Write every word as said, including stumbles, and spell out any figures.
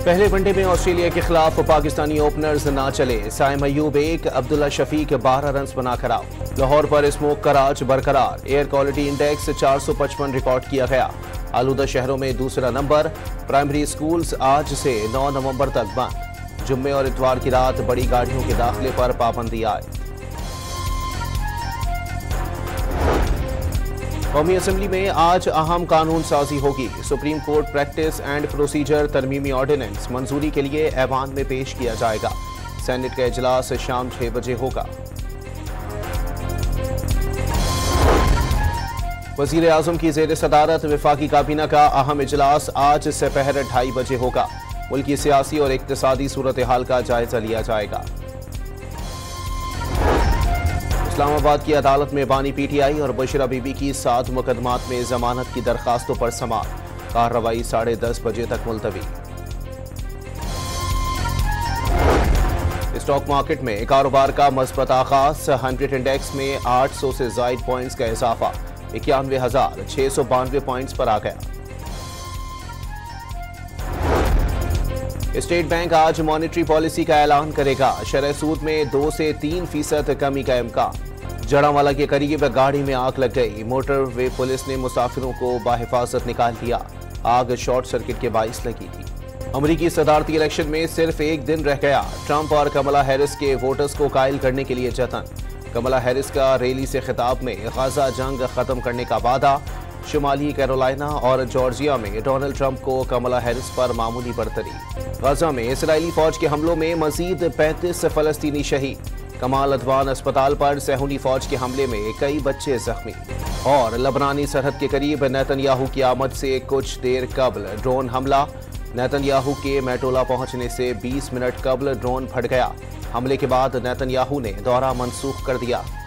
पहले वनडे में ऑस्ट्रेलिया के खिलाफ पाकिस्तानी ओपनर्स ना चले। साइम अयूब एक, अब्दुल्ला शफीक बारह रन बनाकर आउट। लाहौर पर स्मोक का राज बरकरार। एयर क्वालिटी इंडेक्स चार सौ पचपन रिकॉर्ड किया गया। आलूदा शहरों में दूसरा नंबर। प्राइमरी स्कूल्स आज से नौ नवंबर तक बंद। जुम्मे और इतवार की रात बड़ी गाड़ियों के दाखिले पर पाबंदी आए। कौमी असेंबली में आज अहम कानून साजी होगी। Supreme court practice and procedure तरमीमी ऑर्डिनेंस मंजूरी के लिए ऐवान में पेश किया जाएगा। सेनेट का इजलास शाम छह बजे होगा। वजीर आजम की जेर सदारत वफाकी काबीना का अहम इजलास आज दोपहर ढाई बजे होगा। मुल्क की सियासी और इक्तिसादी सूरत हाल का जायजा लिया जाएगा। इस्लामाबाद की अदालत में बानी पीटीआई और बशरा बीबी की सात मुकदमात में जमानत की दरखास्तों पर समाअत। कार्रवाई साढ़े दस बजे तक मुलतवी। स्टॉक मार्केट में कारोबार का मस्बत आगाज। हंड्रेड इंडेक्स में आठ सौ से जायद पॉइंट्स का इजाफा इक्यानवे हजार छह सौ बानवे पॉइंट्स पर आ गया। स्टेट बैंक आज मॉनेटरी पॉलिसी का ऐलान करेगा। शरह सूद में दो से तीन फीसद कमी का इम्कान। जड़ावाला के करीब गाड़ी में आग लग गई। मोटरवे पुलिस ने मुसाफिरों को बाहिफाजत निकाल लिया। आग शॉर्ट सर्किट के बाइस लगी थी। अमरीकी सदारती इलेक्शन में सिर्फ एक दिन रह गया। ट्रंप और कमला हैरिस के वोटर्स को कायल करने के लिए जतन। कमला हैरिस का रैली से खिताब में गाजा जंग खत्म करने का वादा। शुमाली कैरोलिना और जॉर्जिया में डोनाल्ड ट्रंप को कमला हैरिस पर मामूली बरतरी। गाजा में इसराइली फौज के हमलों में मजीद पैंतीस फलस्तीनी शहीद। कमाल अदवान अस्पताल पर सहूनी फौज के हमले में कई बच्चे जख्मी। और लबनानी सरहद के करीब नेतन्याहू की आमद से कुछ देर कबल ड्रोन हमला। नेतन्याहू के मेटोला पहुंचने से बीस मिनट कबल ड्रोन फट गया। हमले के बाद नेतन्याहू ने दौरा मनसूख कर दिया।